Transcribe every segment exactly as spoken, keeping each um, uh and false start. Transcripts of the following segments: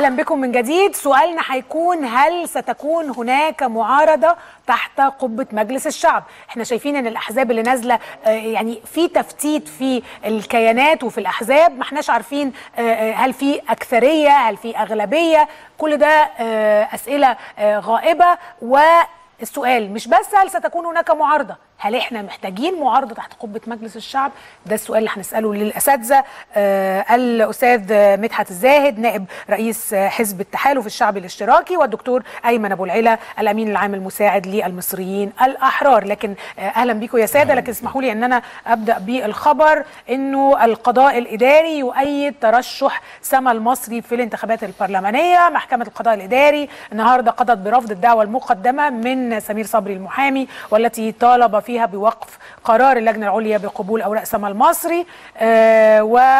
أهلا بكم من جديد. سؤالنا هيكون: هل ستكون هناك معارضة تحت قبة مجلس الشعب؟ احنا شايفين ان الأحزاب اللي نازلة يعني في تفتيت في الكيانات وفي الأحزاب، ما احناش عارفين هل في أكثرية هل في أغلبية، كل ده أسئلة غائبة. والسؤال مش بس هل ستكون هناك معارضة، هل احنا محتاجين معارضه تحت قبه مجلس الشعب؟ ده السؤال اللي هنساله للاساتذه. آه الاستاذ مدحت الزاهد نائب رئيس حزب التحالف الشعبي الاشتراكي، والدكتور ايمن ابو العلا الامين العام المساعد للمصريين الاحرار. لكن آه اهلا بكم يا ساده. لكن اسمحوا لي ان انا ابدا بالخبر انه القضاء الاداري يؤيد ترشح سما المصري في الانتخابات البرلمانيه. محكمه القضاء الاداري النهارده قضت برفض الدعوه المقدمه من سمير صبري المحامي، والتي طالب فيها بوقف قرار اللجنة العليا بقبول أوراق سما المصري. آه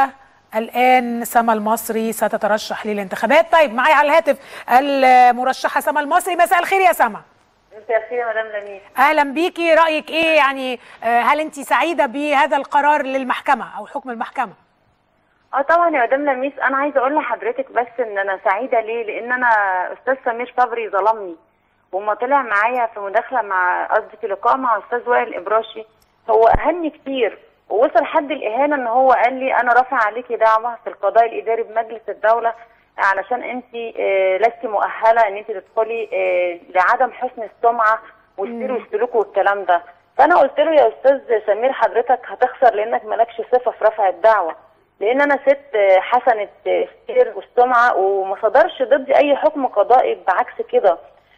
والآن سما المصري ستترشح للانتخابات. طيب، معي على الهاتف المرشحة سما المصري. مساء الخير يا سما. مساء الخير يا مدام لميس. أهلا بيكي. رأيك إيه؟ يعني آه هل أنت سعيدة بهذا القرار للمحكمة أو حكم المحكمة؟ اه طبعا يا مدام لميس، أنا عايزة أقول لحضرتك بس إن أنا سعيدة. ليه؟ لأن أنا أستاذ سمير صبري ظلمني، وما طلع معايا في مداخله مع قصدي في لقاء مع استاذ وائل الابراشي، هو اهني كتير ووصل حد الاهانه ان هو قال لي انا رافع عليكي دعوه في القضاء الاداري بمجلس الدوله علشان انت آه لست مؤهله ان انت تدخلي آه لعدم حسن السمعه والسير والسلوك والكلام ده. فانا قلت له يا استاذ سمير حضرتك هتخسر لانك مالكش صفه في رفع الدعوه، لان انا ست آه حسنه السير والسمعه وما صدرش ضدي اي حكم قضائي، بعكس كده.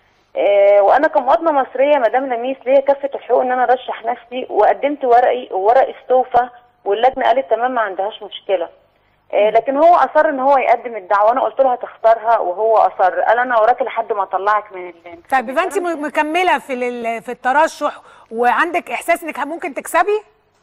آه وانا كمواطنه مصريه مدام لميس ليا كافه الحقوق ان انا ارشح نفسي، وقدمت ورقي وورق استوفى واللجنه قالت تمام ما عندهاش مشكله. آه لكن هو اصر ان هو يقدم الدعوه، انا قلت له هتختارها وهو اصر، قال انا وراك لحد ما اطلعك من ال. طيب، يبقى انت مكمله في في الترشح وعندك احساس انك ممكن تكسبي؟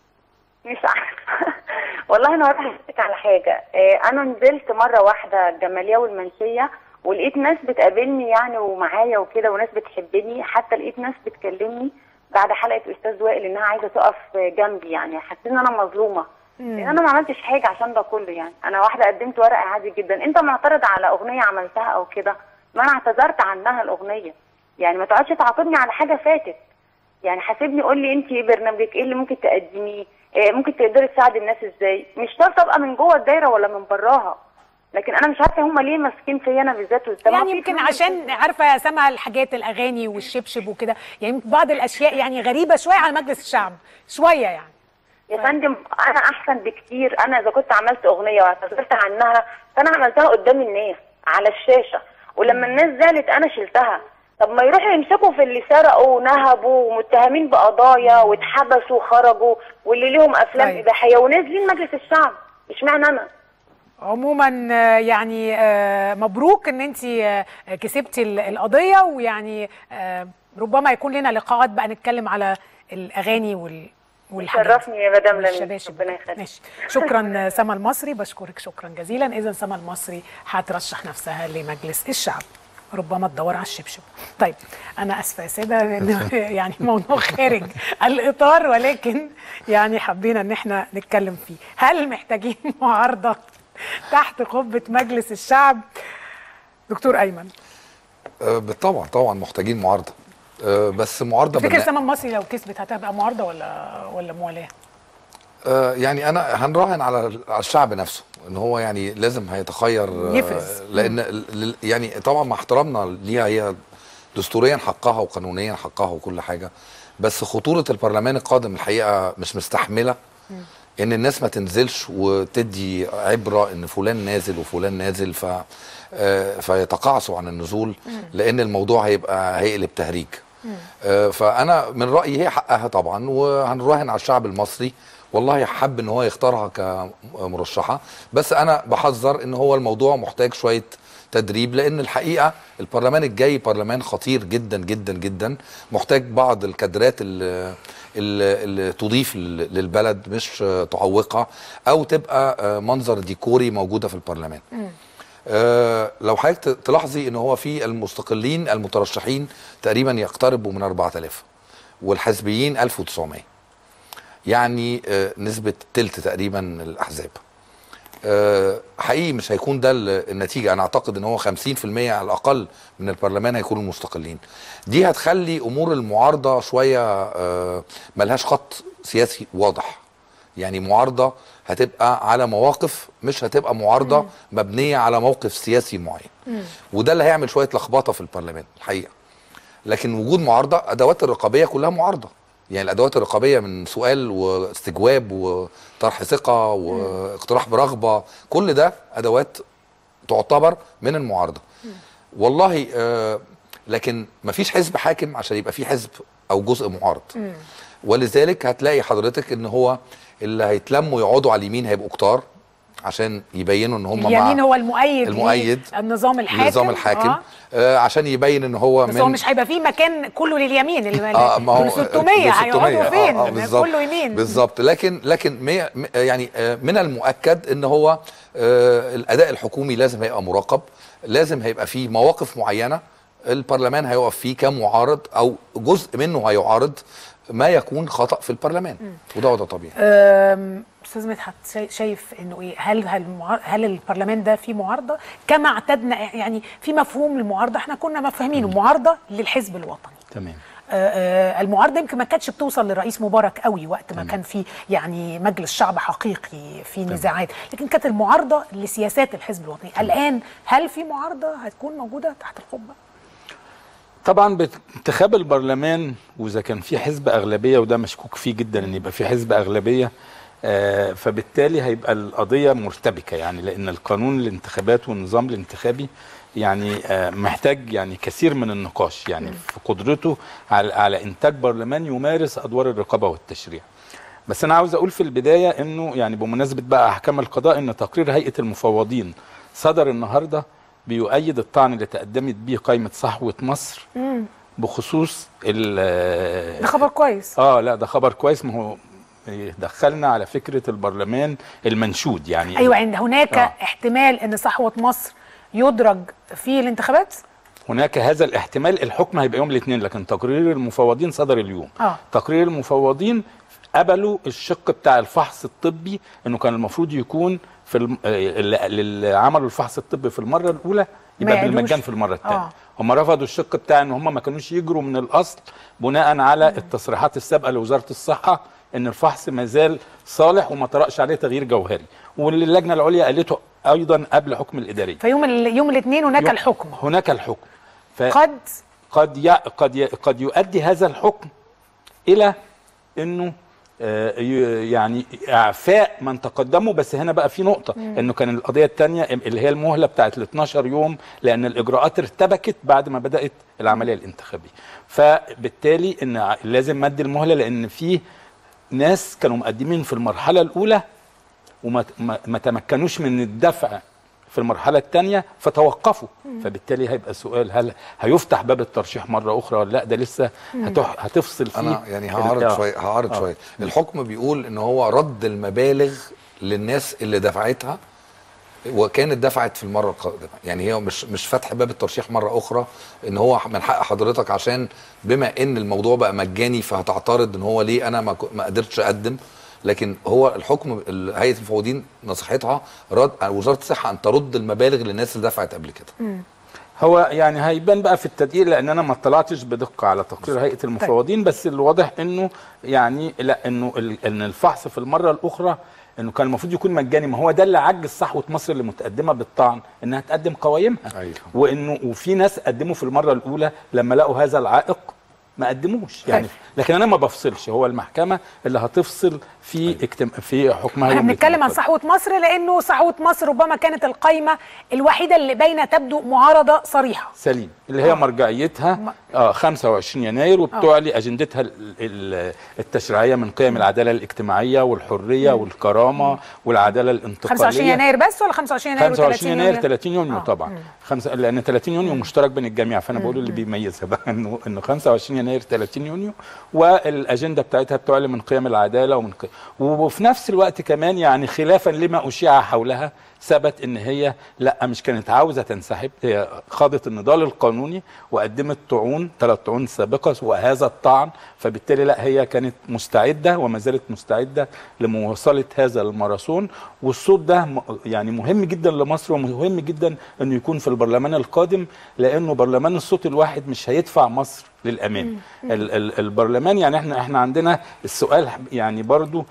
مش عارفه والله انا هقول لك على حاجه. آه انا نزلت مره واحده الجماليه والمنشيه ولقيت ناس بتقابلني يعني ومعايا وكده، وناس بتحبني، حتى لقيت ناس بتكلمني بعد حلقه استاذ وائل انها عايزه تقف جنبي. يعني حسيت ان انا مظلومه لان انا ما عملتش حاجه عشان ده كله. يعني انا واحده قدمت ورقه عادي جدا، انت معترض على اغنيه عملتها او كده، ما انا اعتذرت عنها الاغنيه. يعني ما تقعدش تعاقبني على حاجه فاتت. يعني حاسبني، قول لي انت ايه برنامجك، ايه اللي ممكن تقدميه، إيه ممكن تقدري تساعدي الناس ازاي. مش شرط ابقى من جوه الدايره ولا من براها، لكن انا مش عارفه هم ليه ماسكين فيا انا بالذات. يعني يمكن عشان عارفه يا سما الحاجات الاغاني والشبشب وكده، يعني بعض الاشياء يعني غريبه شويه على مجلس الشعب شويه يعني. يا فندم انا احسن بكتير. انا اذا كنت عملت اغنيه واعتذرت عنها فانا عملتها قدام الناس على الشاشه، ولما الناس زعلت انا شلتها. طب ما يروحوا يمسكوا في اللي سرقوا ونهبوا ومتهمين بقضايا واتحبسوا وخرجوا واللي ليهم افلام طيب. اباحيه ونازلين مجلس الشعب، اشمعنى انا؟ عموما يعني مبروك ان انت كسبتي القضيه، ويعني ربما يكون لنا لقاءات بقى نتكلم على الاغاني وال والحاجات. شرفني يا مدام لميس، ربنا يخليك. ماشي، شكرا شما المصري، بشكرك شكرا جزيلا. اذا شما المصري هترشح نفسها لمجلس الشعب، ربما تدور على الشبشب. طيب، انا اسفه يا ساده يعني موضوع خارج الاطار، ولكن يعني حبينا ان احنا نتكلم فيه. هل محتاجين معارضه تحت قبة مجلس الشعب؟ دكتور أيمن. أه طبعا طبعا محتاجين معارضة، أه بس معارضة. فكرة سما المصري لو كسبت هتبقى معارضة ولا ولا موالاه؟ أه يعني أنا هنراهن على على الشعب نفسه إن هو يعني لازم هيتخير يفرز، لأن يعني طبعا مع احترامنا ليها هي دستوريا حقها وقانونيا حقها وكل حاجة، بس خطورة البرلمان القادم الحقيقة مش مستحملة م. ان الناس ما تنزلش وتدي عبره ان فلان نازل وفلان نازل ف فيتقاعسوا عن النزول، لان الموضوع هيبقى هيقلب تهريج. فانا من رايي هي حقها طبعا، وهنراهن على الشعب المصري. والله حب ان هو يختارها كمرشحه، بس انا بحذر ان هو الموضوع محتاج شويه تدريب، لان الحقيقه البرلمان الجاي برلمان خطير جدا جدا جدا، محتاج بعض الكادرات اللي, اللي تضيف للبلد مش تعوقها او تبقى منظر ديكوري موجوده في البرلمان. آه لو حضرتك تلاحظي ان هو في المستقلين المترشحين تقريبا يقتربوا من أربعة آلاف، والحزبيين ألف وتسعمية، يعني آه نسبه تلت تقريبا الاحزاب. آه حقيقي مش هيكون ده النتيجه. انا اعتقد ان هو خمسين في المية على الاقل من البرلمان هيكونوا مستقلين. دي هتخلي امور المعارضه شويه آه ملهاش خط سياسي واضح. يعني معارضه هتبقى على مواقف، مش هتبقى معارضه مم. مبنيه على موقف سياسي معين. مم. وده اللي هيعمل شويه لخبطه في البرلمان الحقيقه. لكن وجود معارضه، ادوات الرقابيه كلها معارضه. يعني الادوات الرقابيه من سؤال واستجواب وطرح ثقه واقتراح برغبه، كل ده ادوات تعتبر من المعارضه. مم. والله آه لكن مفيش حزب حاكم عشان يبقى فيه حزب او جزء معارض. مم. ولذلك هتلاقي حضرتك ان هو اللي هيتلموا يقعدوا على اليمين هيبقوا كتار عشان يبينوا ان هم اليمين هو المؤيد المؤيد النظام الحاكم النظام الحاكم آه. آه عشان يبين ان هو بس من هو مش هيبقى فيه مكان كله لليمين اللي آه ما هو ستمية هيقعدوا فين؟ آه آه كله يمين بالظبط. لكن لكن مي يعني آه من المؤكد ان هو آه الاداء الحكومي لازم هيبقى مراقب، لازم هيبقى فيه مواقف معينه البرلمان هيقف فيه كمعارض او جزء منه هيعارض ما يكون خطأ في البرلمان. م. وده وده طبيعي. استاذ مدحت شايف انه ايه؟ هل هل هل البرلمان ده فيه معارضه كما اعتدنا؟ يعني في مفهوم المعارضه احنا كنا مفهمينه معارضه للحزب الوطني. تمام. آه المعارضه يمكن ما كانتش بتوصل للرئيس مبارك قوي وقت ما كان في يعني مجلس شعب حقيقي في نزاعات، لكن كانت المعارضه لسياسات الحزب الوطني. الان هل في معارضه هتكون موجوده تحت القبه؟ طبعا بانتخاب البرلمان واذا كان في حزب اغلبيه، وده مشكوك فيه جدا ان يبقى في حزب اغلبيه، آه فبالتالي هيبقى القضيه مرتبكه، يعني لان القانون الانتخابات والنظام الانتخابي يعني آه محتاج يعني كثير من النقاش يعني م. في قدرته على على انتاج برلمان يمارس ادوار الرقابه والتشريع. بس انا عاوز اقول في البدايه انه يعني بمناسبه بقى احكام القضاء ان تقرير هيئه المفوضين صدر النهارده بيؤيد الطعن اللي تقدمت بيه قائمه صحوه مصر مم. بخصوص ال ده خبر كويس. اه لا ده خبر كويس. ما هو دخلنا على فكره البرلمان المنشود يعني. ايوه عند هناك آه. احتمال ان صحوه مصر يدرج في الانتخابات؟ هناك هذا الاحتمال. الحكم هيبقى يوم الاثنين، لكن تقرير المفوضين صدر اليوم. آه. تقرير المفوضين قبلوا الشق بتاع الفحص الطبي، انه كان المفروض يكون في الم... اللي عملوا الفحص الطبي في المره الاولى يبقى بالمجان في المره الثانيه. آه. هم رفضوا الشق بتاع ان هم ما كانوش يجروا من الاصل بناء على مم. التصريحات السابقه لوزاره الصحه ان الفحص ما زال صالح وما طرأش عليه تغيير جوهري، واللي اللجنه العليا قالته ايضا قبل حكم الاداري. فيوم ال... يوم الاثنين هناك يوم... الحكم. هناك الحكم. ف... قد قد ي... قد ي... قد يؤدي هذا الحكم الى انه يعني اعفاء من تقدموا. بس هنا بقى في نقطه مم. انه كان القضيه الثانيه اللي هي المهله بتاعت ال اتناشر يوم، لان الاجراءات ارتبكت بعد ما بدات العمليه الانتخابيه، فبالتالي ان لازم مد المهله لان في ناس كانوا مقدمين في المرحله الاولى وما ما تمكنوش من الدفع في المرحله الثانيه فتوقفوا. مم. فبالتالي هيبقى سؤال هل هيفتح باب الترشيح مره اخرى ولا لا؟ ده لسه هتح... هتفصل فيه. انا يعني هعرض شويه هعرض آه. شويه. الحكم بيقول ان هو رد المبالغ للناس اللي دفعتها وكانت دفعت في المره القادمه، يعني هي مش مش فتح باب الترشيح مره اخرى، ان هو من حق حضرتك عشان بما ان الموضوع بقى مجاني فهتعترض ان هو ليه انا ما, ما قدرتش اقدم. لكن هو الحكم هيئه المفوضين نصيحتها رد وزاره الصحه ان ترد المبالغ للناس اللي دفعت قبل كده. مم. هو يعني هيبان بقى في التدقيق لان انا ما اطلعتش بدقه على تقرير هيئه المفوضين. بس الواضح انه يعني لا انه ان الفحص في المره الاخرى انه كان المفروض يكون مجاني. ما هو ده اللي عجز صحوه مصر اللي متقدمه بالطعن انها تقدم قوائمها. أيوة. وانه وفي ناس قدموا في المره الاولى لما لقوا هذا العائق ما قدموش يعني. لكن انا ما بفصلش، هو المحكمه اللي هتفصل في اكتم... في حكمها. احنا بنتكلم عن صحوه مصر لانه صحوه مصر ربما كانت القايمه الوحيده اللي باينه تبدو معارضه صريحه. سليم. اللي هي آه. مرجعيتها اه خمسة وعشرين يناير وبتعلي اجندتها التشريعيه من قيم العداله الاجتماعيه والحريه مم. والكرامه والعداله الانتقاليه. خمسة وعشرين يناير بس ولا خمسة وعشرين يناير خمسة وعشرين يناير ثلاثين يونيو؟ آه. طبعا خمسة لان ثلاثين يونيو مشترك بين الجميع، فانا مم. بقول اللي بيميزها بقى انه انه خمسة وعشرين يناير ثلاثين يونيو، والاجنده بتاعتها بتعلن من قيم العداله ومن قيم، وفي نفس الوقت كمان يعني خلافا لما اشيع حولها ثبت ان هي لا مش كانت عاوزه تنسحب، هي خاضت النضال القانوني وقدمت طعون ثلاث طعون سابقه وهذا الطعن، فبالتالي لا هي كانت مستعده وما زالت مستعده لمواصله هذا الماراثون. والصوت ده يعني مهم جدا لمصر، ومهم جدا انه يكون في البرلمان القادم، لانه برلمان الصوت الواحد مش هيدفع مصر للامام. ال ال البرلمان يعني احنا احنا عندنا السؤال يعني برضو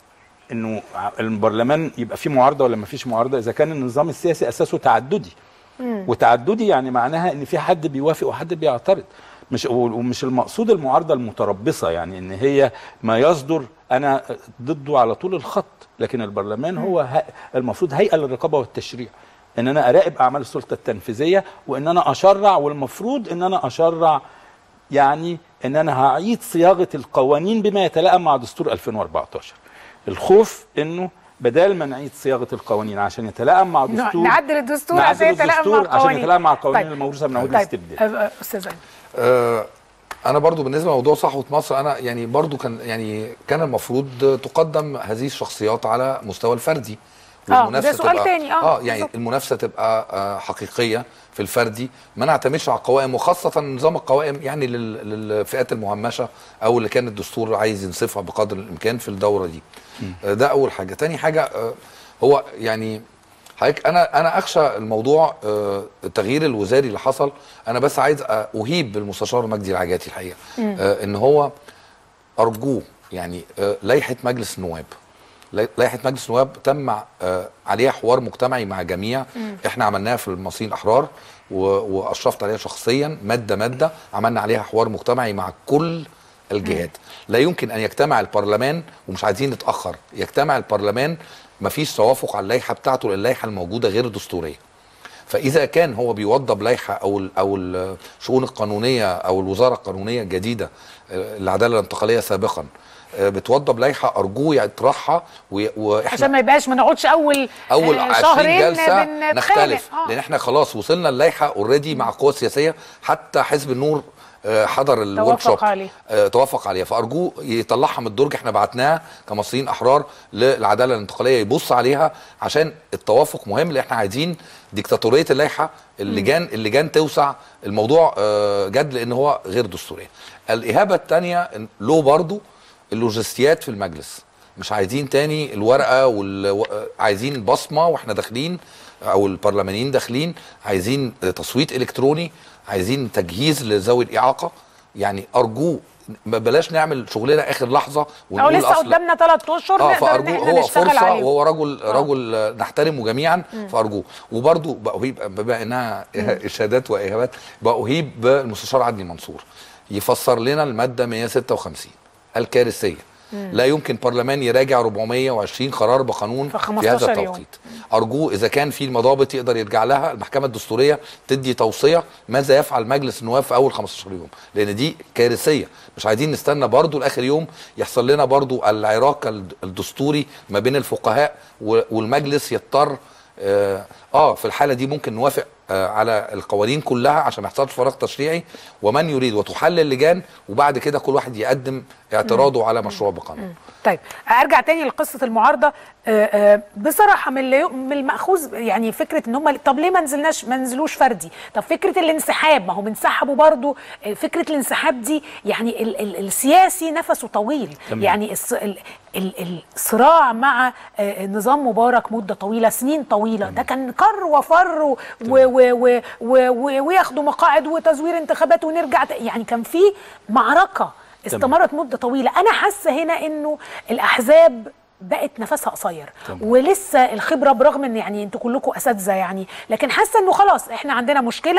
انه البرلمان يبقى فيه معارضه ولا ما فيش معارضه اذا كان النظام السياسي اساسه تعددي. مم. وتعددي يعني معناها ان في حد بيوافق وحد بيعترض، مش ومش المقصود المعارضه المتربصه، يعني ان هي ما يصدر انا ضده على طول الخط، لكن البرلمان هو المفروض هيئه للرقابه والتشريع، ان انا اراقب اعمال السلطه التنفيذيه وان انا اشرع، والمفروض ان انا اشرع يعني ان انا هعيد صياغه القوانين بما يتلائم مع دستور ألفين وأربعتاشر. الخوف انه بدل ما نعيد صياغه القوانين عشان يتلائم مع دستور، نعدل الدستور عشان يتلائم مع القوانين، عشان يتلائم مع القوانين طيب. الموروثه من عهود طيب. الاستبداد. استاذ أه انا برضو بالنسبه لموضوع صحوه مصر، انا يعني برضو كان يعني كان المفروض تقدم هذه الشخصيات على مستوى الفردي، والمنافسه اه ده سؤال تاني اه, آه يعني بالزبط. المنافسه تبقى آه حقيقيه في الفردي، ما نعتمدش على القوائم، وخاصه نظام القوائم يعني للفئات المهمشه او اللي كان الدستور عايز ينصفها بقدر الامكان في الدوره دي. آه ده اول حاجه. تاني حاجه آه هو يعني حضرتك انا انا اخشى الموضوع آه التغيير الوزاري اللي حصل. انا بس عايز اهيب بالمستشار مجدي العجاتي الحقيقه آه ان هو ارجوه يعني آه لائحه مجلس النواب لائحه مجلس النواب تم آه عليها حوار مجتمعي مع جميع. مم. احنا عملناها في المصريين الاحرار واشرفت عليها شخصيا ماده ماده، عملنا عليها حوار مجتمعي مع كل الجهات. مم. لا يمكن ان يجتمع البرلمان، ومش عايزين نتاخر، يجتمع البرلمان مفيش توافق على اللائحه بتاعته، لان اللائحه الموجوده غير دستوريه. فاذا كان هو بيوضب لائحه او ال او الشؤون القانونيه او الوزاره القانونيه الجديده العداله الانتقاليه سابقا بتوضب لائحه، ارجوه يطرحها واحنا عشان ما يبقاش ما نقعدش اول اول عشرين جلسه نختلف. آه. لان احنا خلاص وصلنا اللائحه اوريدي مع القوى السياسيه، حتى حزب النور حضر الورك شوب عليه. توافق عليها، فارجوه يطلعها من الدرج. احنا بعتناها كمصريين احرار للعداله الانتقاليه يبص عليها عشان التوافق مهم، لان احنا عايزين ديكتاتوريه اللائحه، اللجان اللجان توسع الموضوع جد لان هو غير دستوري. الاهابه الثانيه له برضو اللوجستيات في المجلس، مش عايزين تاني الورقه وال... عايزين البصمه واحنا داخلين او البرلمانيين داخلين، عايزين تصويت الكتروني، عايزين تجهيز لذوي الاعاقه. يعني ارجوه بلاش نعمل شغلنا اخر لحظه ونقول لسه قدامنا ثلاث اشهر اه نقدر فارجوه هو فرصه عليه. وهو رجل آه. رجل نحترمه جميعا. مم. فارجوه. وبرده بأهيب بما انها اشادات واهابات، بأهيب بالمستشار عدلي منصور يفسر لنا الماده مئة وستة وخمسين الكارثيه. مم. لا يمكن برلمان يراجع أربعمئة وعشرين قرار بقانون في هذا التوقيت. ارجوه اذا كان في المضابط يقدر يرجع لها، المحكمه الدستوريه تدي توصيه ماذا يفعل مجلس النواب في اول خمستاشر يوم، لان دي كارثيه. مش عايزين نستنى برضو لاخر يوم يحصل لنا برضو العراك الدستوري ما بين الفقهاء والمجلس يضطر اه, آه في الحاله دي ممكن نوافق آه على القوانين كلها عشان ما يحصلش فراغ تشريعي ومن يريد، وتحل اللجان، وبعد كده كل واحد يقدم اعتراضه مم. على مشروع بقانون. طيب ارجع تاني لقصه المعارضه. آآ آآ بصراحه من من الماخوذ يعني فكره ان هم طب ليه ما نزلناش ما نزلوش فردي؟ طب فكره الانسحاب، ما هو بنسحبوا برضو. فكره الانسحاب دي يعني ال ال السياسي نفسه طويل. تمام. يعني الص ال ال الصراع مع نظام مبارك مده طويله، سنين طويله. تمام. ده كان كر وفر وياخدوا مقاعد وتزوير انتخابات ونرجع، يعني كان في معركه استمرت مده طويله. انا حاسه هنا انه الاحزاب بقت نفسها قصير ولسه الخبره، برغم ان يعني انتوا كلكم اساتذه يعني، لكن حاسه انه خلاص احنا عندنا مشكله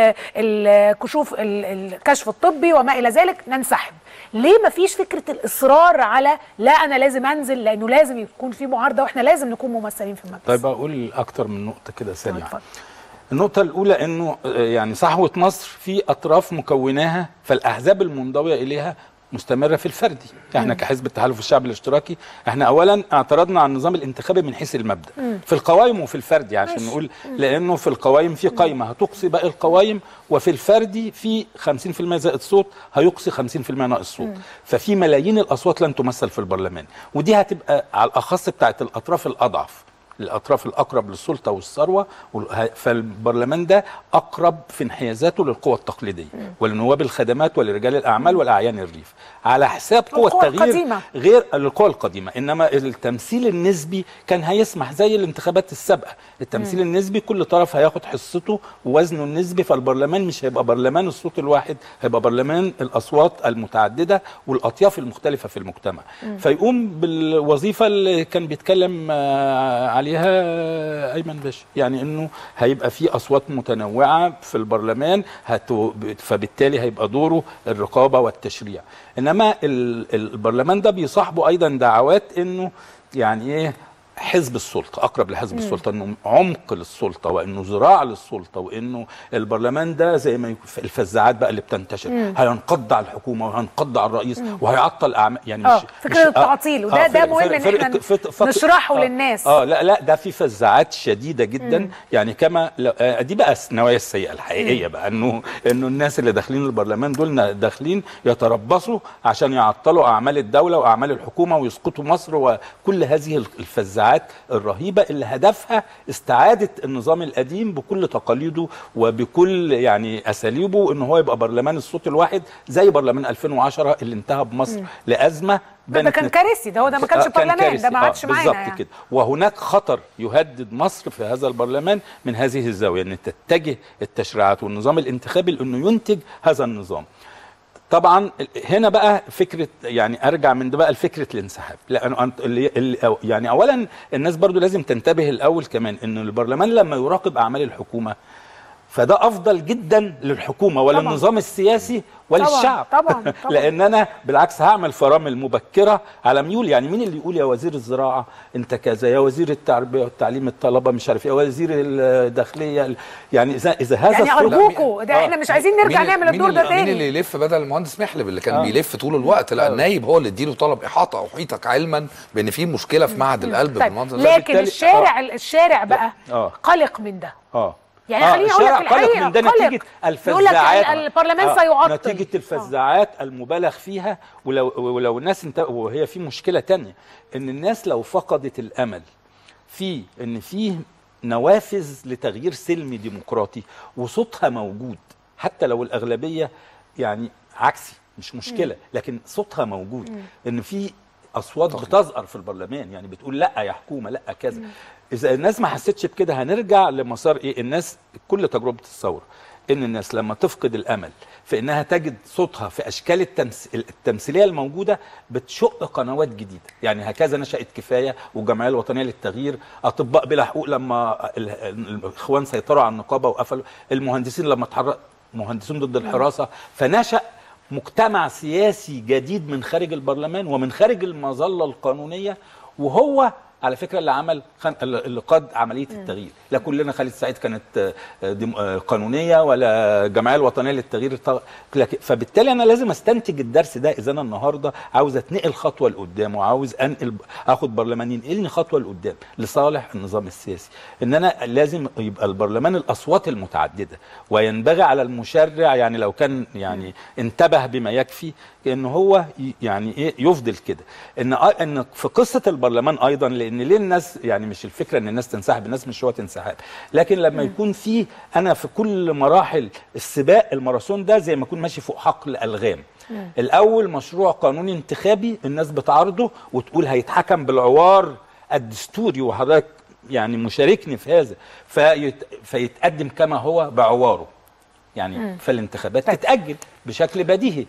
الكشوف الكشف الطبي وما الى ذلك، ننسحب. ليه ما فيش فكره الاصرار على لا انا لازم انزل، لانه لازم يكون في معارضه واحنا لازم نكون ممثلين في المجلس؟ طيب اقول اكتر من نقطه كده سريعه. النقطة الأولى إنه يعني صحوة مصر في أطراف مكوناها، فالأحزاب المنضوية إليها مستمره في الفردي. احنا كحزب التحالف الشعبي الاشتراكي احنا اولا اعترضنا على النظام الانتخابي من حيث المبدا مم. في القوائم وفي الفردي عشان نقول، لانه في القوائم في قائمه هتقصي باقي القوائم، وفي الفردي في خمسين في المية زائد صوت هيقصي خمسين في المية ناقص صوت، ففي ملايين الاصوات لن تمثل في البرلمان، ودي هتبقى على الاخص بتاعت الاطراف الاضعف، الاطراف الاقرب للسلطه والثروه، فالبرلمان ده اقرب في انحيازاته للقوى التقليديه ولنواب الخدمات ولرجال الاعمال والاعيان الريف، على حساب قوى التغيير القديمة. غير القوى القديمه. انما التمثيل النسبي كان هيسمح زي الانتخابات السابقه، التمثيل مم. النسبي كل طرف هياخد حصته ووزنه النسبي، فالبرلمان مش هيبقى برلمان الصوت الواحد، هيبقى برلمان الاصوات المتعدده والاطياف المختلفه في المجتمع، مم. فيقوم بالوظيفه اللي كان بيتكلم عليها ايمن باشا، يعني انه هيبقى في اصوات متنوعه في البرلمان، هتو فبالتالي هيبقى دوره الرقابه والتشريع. انما البرلمان ده بيصاحبه ايضا دعوات انه يعني ايه حزب السلطه، اقرب لحزب مم. السلطه، انه عمق للسلطه وانه ذراع للسلطه، وانه البرلمان ده زي ما الفزاعات بقى اللي بتنتشر مم. هينقض على الحكومه وهينقض على الرئيس مم. وهيعطل اعمال، يعني اه مش فكره التعطيل، وده آه ده مهم ان احنا نشرحه آه للناس. اه لا لا ده في فزاعات شديده جدا مم. يعني كما آه دي بقى النوايا السيئه الحقيقيه مم. بقى انه انه الناس اللي داخلين البرلمان دول داخلين يتربصوا عشان يعطلوا اعمال الدوله واعمال الحكومه ويسقطوا مصر، وكل هذه الفزاعات الرهيبه اللي هدفها استعاده النظام القديم بكل تقاليده وبكل يعني اساليبه، ان هو يبقى برلمان الصوت الواحد زي برلمان ألفين وعشرة اللي انتهى بمصر مم. لازمه. ده كان كارثي، ده هو ده ما كانش برلمان، ده ما عادش آه معانا بالظبط يعني. كده. وهناك خطر يهدد مصر في هذا البرلمان من هذه الزاويه، ان تتجه التشريعات والنظام الانتخابي لانه ينتج هذا النظام. طبعا هنا بقى فكره، يعني ارجع من ده بقى لفكره الانسحاب، لانه يعني اولا الناس برضو لازم تنتبه الاول كمان ان البرلمان لما يراقب اعمال الحكومه فده افضل جدا للحكومه وللنظام السياسي وللشعب. طبعا طبعا, طبعا. لان انا بالعكس هعمل فرامل مبكره على ميول، يعني مين اللي يقول يا وزير الزراعه انت كذا، يا وزير التربيه والتعليم الطلبه مش عارف ايه، يا وزير الداخليه، يعني اذا اذا هذا يعني ارجوكوا ده احنا مش عايزين نرجع نعمل الدور ده تاني. مين اللي يلف بدل المهندس محلب اللي كان آه. بيلف طول الوقت؟ لا، النايب هو اللي اديله طلب احاطه احيطك علما بان في مشكله في معهد القلب طيب. بالمنظر ده. لكن الشارع آه. الشارع بقى آه. قلق من ده. اه يعني آه خليني اقول لك الحقيقه من ده نتيجه الفزاعات، البرلمان آه سيعطل نتيجه الفزاعات آه. المبالغ فيها. ولو ولو الناس انت وهي في مشكله تانية، ان الناس لو فقدت الامل في ان فيه نوافذ لتغيير سلمي ديمقراطي وصوتها موجود، حتى لو الاغلبيه يعني عكسي مش مشكله، لكن صوتها موجود، مم. ان في اصوات بتزقر في البرلمان يعني بتقول لا يا حكومه لا كذا. إذا الناس ما حسيتش بكده هنرجع لمسار إيه؟ الناس كل تجربة الثورة إن الناس لما تفقد الأمل في إنها تجد صوتها في أشكال التمس... التمثيلية الموجودة بتشق قنوات جديدة، يعني هكذا نشأت كفاية والجمعية الوطنية للتغيير، أطباء بلا حقوق لما الإخوان سيطروا على النقابة وقفلوا، المهندسين لما اتحرك مهندسين ضد الحراسة، فنشأ مجتمع سياسي جديد من خارج البرلمان ومن خارج المظلة القانونية، وهو على فكره اللي عمل خن... اللي قاد عمليه التغيير. لا كلنا خالد سعيد كانت قانونيه ولا الجمعيه الوطنيه للتغيير، فبالتالي انا لازم استنتج الدرس ده اذا انا النهارده عاوز اتنقل خطوه لقدام وعاوز انقل اخد برلمان ينقلني خطوه لقدام لصالح النظام السياسي، ان انا لازم يبقى البرلمان الاصوات المتعدده، وينبغي على المشرع يعني لو كان يعني انتبه بما يكفي ان هو يعني ايه يفضل كده، ان ان في قصه البرلمان ايضا، لان ليه الناس يعني مش الفكره ان الناس تنسحب، الناس مش هو انسحاب، لكن لما يكون في انا في كل مراحل السباق الماراثون ده زي ما اكون ماشي فوق حقل الغام. مم. الاول مشروع قانوني انتخابي الناس بتعارضه وتقول هيتحكم بالعوار الدستوري، وحضرتك يعني مشاركني في هذا، فيت فيتقدم كما هو بعواره يعني. مم. فالانتخابات طيب. تتاجل بشكل بديهي.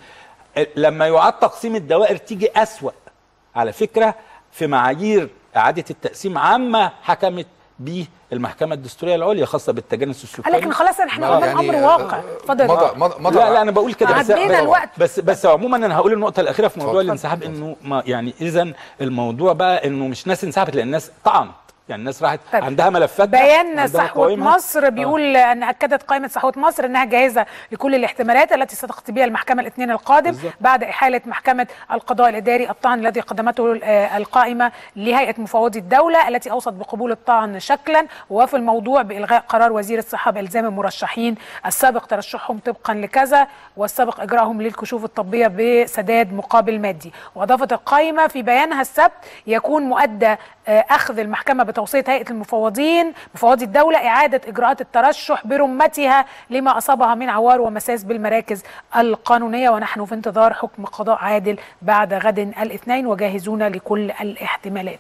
لما يعاد تقسيم الدوائر تيجي أسوأ على فكرة في معايير إعادة التقسيم عما حكمت به المحكمة الدستورية العليا خاصة بالتجانس السكاني. لكن خلاص احنا قلنا يعني الأمر واقع. اتفضل. لا لا أنا بقول كده بس الوقت. بس بس عموما أنا هقول النقطة الأخيرة في موضوع الانسحاب، إنه ما يعني إذا الموضوع بقى إنه مش ناس انسحبت لأن الناس طعنت، يعني الناس راحت طيب. عندها ملفات. بيان صحوة مصر بيقول آه. ان اكدت قائمه صحوة مصر انها جاهزه لكل الاحتمالات التي ستقضي بها المحكمه الاثنين القادم بالزبط. بعد احاله محكمه القضاء الاداري الطعن الذي قدمته آه القائمه لهيئه مفوضي الدوله التي اوصت بقبول الطعن شكلا، وفي الموضوع بالغاء قرار وزير الصحه بالزام المرشحين السابق ترشحهم طبقا لكذا والسابق اجراءهم للكشوف الطبيه بسداد مقابل مادي. واضافت القائمه في بيانها السبت يكون مؤدى اخذ المحكمه بتوصيه هيئه المفوضين مفوضي الدوله اعاده اجراءات الترشح برمتها لما اصابها من عوار ومساس بالمراكز القانونيه، ونحن في انتظار حكم قضاء عادل بعد غد الاثنين وجاهزون لكل الاحتمالات.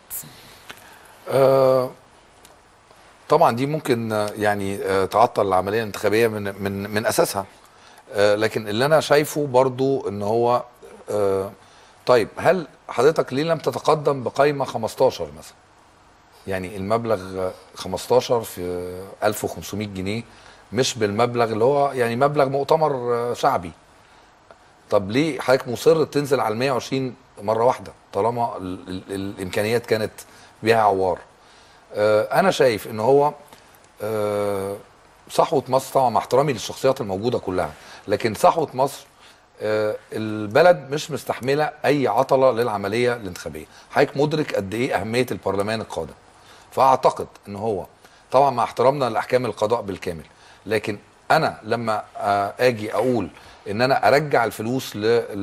أه طبعا دي ممكن يعني تعطل العمليه الانتخابيه من من من اساسها، أه لكن اللي انا شايفه برضو ان هو أه طيب هل حضرتك ليه لم تتقدم بقائمه خمستاشر مثلا؟ يعني المبلغ خمستاشر في ألف وخمسمائة جنيه مش بالمبلغ اللي هو يعني مبلغ مؤتمر شعبي. طب ليه حضرتك مصر تنزل على مائة وعشرين مره واحده طالما ال ال الامكانيات كانت بها عوار؟ آه انا شايف ان هو آه صحوه مصر طبعا مع احترامي للشخصيات الموجوده كلها، لكن صحوه مصر آه البلد مش مستحمله اي عطله للعمليه الانتخابيه. حضرتك مدرك قد ايه اهميه البرلمان القادم، فاعتقد ان هو طبعا مع احترامنا لاحكام القضاء بالكامل، لكن انا لما آه اجي اقول ان انا ارجع الفلوس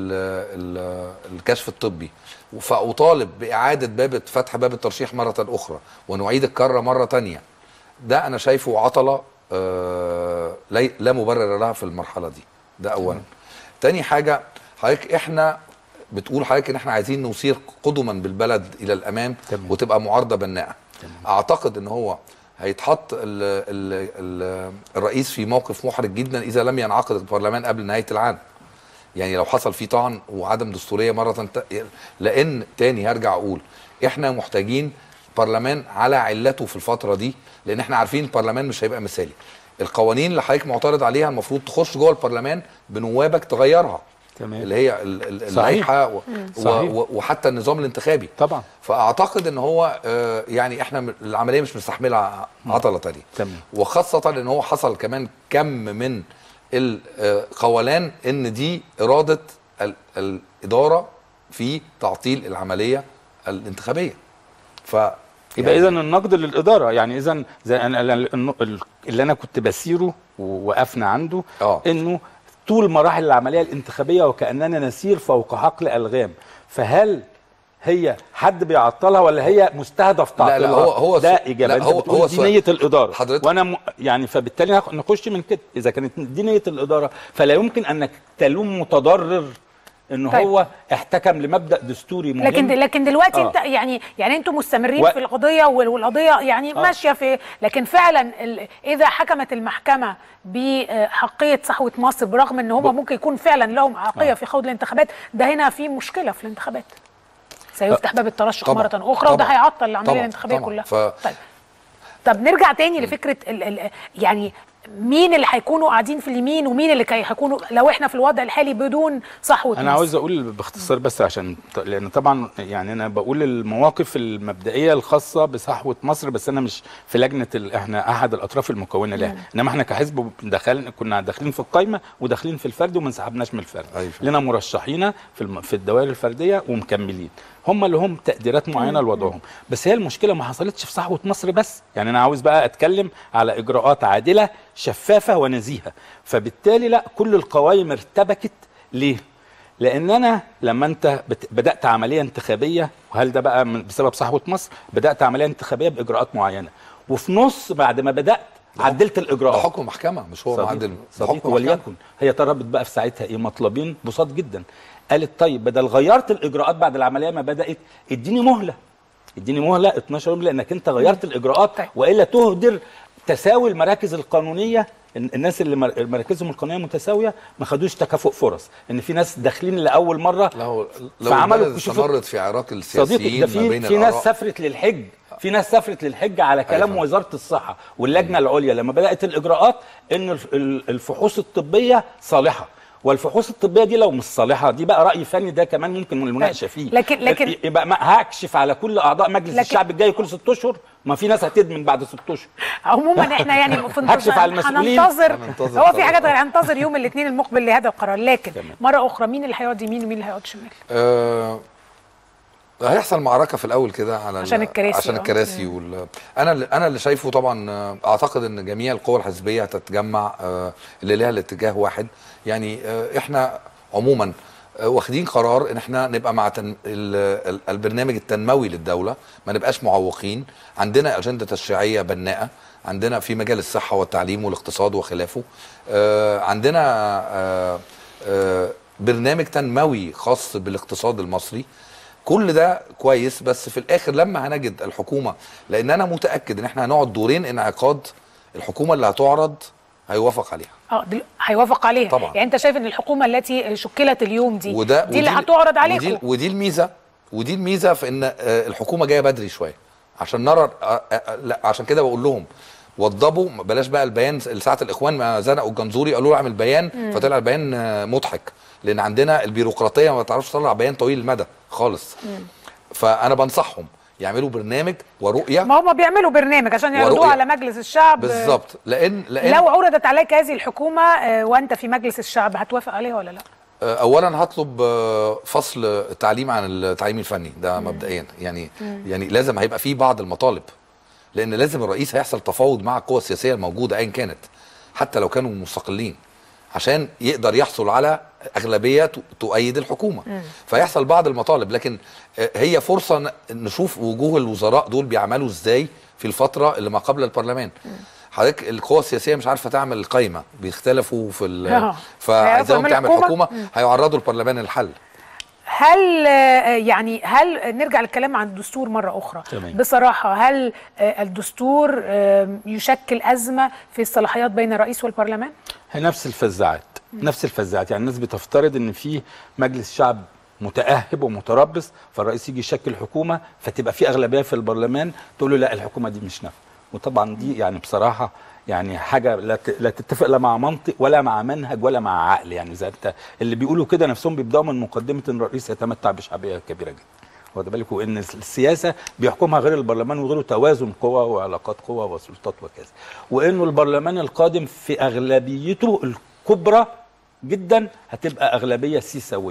للكشف الطبي فاطالب باعاده باب فتح باب الترشيح مره اخرى ونعيد الكره مره ثانيه، ده انا شايفه عطله آه لا مبرر لها في المرحله دي. ده اولا. تاني حاجه حضرتك احنا بتقول حضرتك ان احنا عايزين نثير قدما بالبلد الى الامام تمام. وتبقى معارضه بناءه. اعتقد ان هو هيتحط ال ال ال الرئيس في موقف محرج جدا اذا لم ينعقد البرلمان قبل نهايه العام. يعني لو حصل فيه طعن وعدم دستوريه مره تنت... لان تاني هرجع اقول احنا محتاجين برلمان على علته في الفتره دي، لان احنا عارفين البرلمان مش هيبقى مثالي. القوانين اللي حضرتك معترض عليها المفروض تخش جوه البرلمان بنوابك تغيرها تمام. اللي هي اللائحه و... و... وحتى النظام الانتخابي طبعا. فاعتقد ان هو آه يعني احنا العمليه مش مستحمله عطله تانية تمام. وخاصه ان هو حصل كمان كم من القولان ان دي اراده ال... الاداره في تعطيل العمليه الانتخابيه. ف يبقى يعني اذا النقد للاداره، يعني اذا زي انا اللي انا كنت بسيره ووقفنا عنده أوه. انه طول مراحل العمليه الانتخابيه وكاننا نسير فوق حقل الغام، فهل هي حد بيعطلها ولا هي مستهدف تعطيلها؟ لا لا هو هو ده اجابه. لا هو هو دي نيه الاداره حضرتك وانا م... يعني فبالتالي نخش من كده. اذا كانت دي نيه الاداره فلا يمكن انك تلوم متضرر ان طيب. هو احتكم لمبدا دستوري مهم. لكن لكن دلوقتي آه. انت يعني يعني انتم مستمرين و... في القضيه والقضيه يعني آه. ماشيه في، لكن فعلا ال... اذا حكمت المحكمه بحقيه صحوه مصر برغم ان هم ب... ممكن يكون فعلا لهم حقيه آه. في خوض الانتخابات، ده هنا في مشكله في الانتخابات. سيفتح باب الترشح طبعًا. مره اخرى طبعًا. وده هيعطل العمليه الانتخابيه كلها. ف... طيب طب نرجع تاني م. لفكره ال... ال... يعني مين اللي هيكونوا قاعدين في اليمين ومين اللي هيكونوا لو احنا في الوضع الحالي بدون صحوه مصر؟ انا عاوز اقول باختصار بس عشان لان طبعا يعني انا بقول المواقف المبدئيه الخاصه بصحوه مصر، بس انا مش في لجنه ال... احنا احد الاطراف المكونه لها، انما احنا كحزب دخل كنا داخلين في القايمه وداخلين في الفرد وما انسحبناش من الفرد. أيوة. لنا مرشحين في الم... في الدوائر الفرديه ومكملين، هم اللي هم تقديرات معينه لوضعهم، بس هي المشكله ما حصلتش في صحوه مصر بس. يعني انا عاوز بقى اتكلم على اجراءات عادله شفافه ونزيهه، فبالتالي لا كل القوائم ارتبكت. ليه؟ لان انا لما انت بدات عمليه انتخابيه، وهل ده بقى بسبب صحوه مصر، بدات عمليه انتخابيه باجراءات معينه، وفي نص بعد ما بدات عدلت الاجراءات. ده حكم محكمه مش هو معدل، ده حكم وليكن هي طلبت بقى في ساعتها ايه؟ مطلبين بساط جدا. قالت طيب بدل غيرت الاجراءات بعد العمليه ما بدات، اديني مهله اديني مهله اتناشر يوم، لانك انت غيرت الاجراءات والا تهدر تساوي المراكز القانونيه. الناس اللي مراكزهم القانونيه متساويه ما خدوش تكافؤ فرص، ان في ناس داخلين لاول مره لو لو البلد استمرت في عراك السياسيين ده في ما بين في ناس سافرت للحج في ناس سافرت للحج على كلام أيوة. وزاره الصحه واللجنه أيوة. العليا لما بدات الاجراءات ان الفحوص الطبيه صالحه، والفحوص الطبيه دي لو مش صالحه دي بقى راي فني، ده كمان ممكن المناقشه فيه. لكن لكن يبقى هكشف على كل اعضاء مجلس الشعب الجاي كل ست اشهر ما في ناس هتدمن بعد ست اشهر. عموما احنا يعني في هكشف على المسؤولين. هننتظر. هننتظر هو في طبعاً. حاجات غير هننتظر يوم الاثنين المقبل لهذا القرار، لكن تمام. مره اخرى مين اللي هيقعد يمين ومين اللي هيقعد شمال؟ آه هيحصل معركه في الاول كده على عشان ال- الكراسي. عشان آه. الكراسي وال... انا اللي انا اللي شايفه طبعا، آه، اعتقد ان جميع القوى الحزبيه هتتجمع، آه، اللي ليها الاتجاه واحد. يعني آه، احنا عموما آه، واخدين قرار ان احنا نبقى مع تن... ال- ال- البرنامج التنموي للدوله، ما نبقاش معوقين. عندنا اجنده تشريعيه بناءه، عندنا في مجال الصحه والتعليم والاقتصاد وخلافه، آه، عندنا آه، آه، برنامج تنموي خاص بالاقتصاد المصري. كل ده كويس، بس في الاخر لما هنجد الحكومه، لان انا متاكد ان احنا هنقعد دورين انعقاد، الحكومه اللي هتعرض هيوافق عليها. اه دل... هيوافق عليها طبعا. يعني انت شايف ان الحكومه التي شكلت اليوم دي وده دي اللي ودي- هتعرض عليكم. ودي, ودي الميزه ودي الميزه في ان آه، الحكومه جايه بدري شويه عشان نرى، آه، آه، لا عشان كده بقول لهم وضبوا، بلاش بقى البيان ساعه الاخوان ما زنقوا الجنزوري قالوا له اعمل بيان، فطلع البيان آه، مضحك، لان عندنا البيروقراطيه ما تعرفش تطلع بيان طويل المدى خالص. فانا بنصحهم يعملوا برنامج ورؤيه. ما هم بيعملوا برنامج عشان يعرضوه ورؤية. على مجلس الشعب. بالظبط، لان لان لو عرضت عليك هذه الحكومه آه، وانت في مجلس الشعب هتوافق عليها ولا لا؟ آه، اولا هطلب آه، فصل التعليم عن التعليم الفني ده مبدئيا، يعني يعني لازم هيبقى فيه بعض المطالب، لان لازم الرئيس هيحصل تفاوض مع القوى السياسيه الموجوده ايا كانت، حتى لو كانوا مستقلين، عشان يقدر يحصل على اغلبيه ت- تؤيد الحكومه. فيحصل بعض المطالب، لكن آه، هي فرصه ن- نشوف وجوه الوزراء دول بيعملوا ازاي في الفتره اللي ما قبل البرلمان. حضرتك القوى السياسيه مش عارفه تعمل قايمه، بيختلفوا في ال- آه. فعايزاهم هيعرفوا تعمل يعملوا حكومه، حكومة؟ هيعرضوا البرلمان الحل. هل آه، يعني هل نرجع للكلام عن الدستور مرة أخرى؟ تمام. بصراحة هل آه، الدستور آه، يشكل أزمة في الصلاحيات بين الرئيس والبرلمان؟ هي نفس الفزاعات نفس الفزاعات يعني الناس بتفترض ان في مجلس شعب متأهب ومتربص، فالرئيس يجي يشكل حكومه فتبقى في اغلبيه في البرلمان تقول له لا الحكومه دي مش نافعه. وطبعا دي يعني بصراحه يعني حاجه لا ت- لا تتفق لا مع منطق ولا مع منهج ولا مع عقل. يعني زي انت اللي بيقولوا كده نفسهم بيبداوا من مقدمه ان الرئيس يتمتع بشعبيه كبيره جدا. واخد بالك، وان السياسه بيحكمها غير البرلمان وغيره توازن قوى وعلاقات قوى وسلطات وكذا، وانه البرلمان القادم في اغلبيته الكبرى جدا هتبقى اغلبيه سيساويه.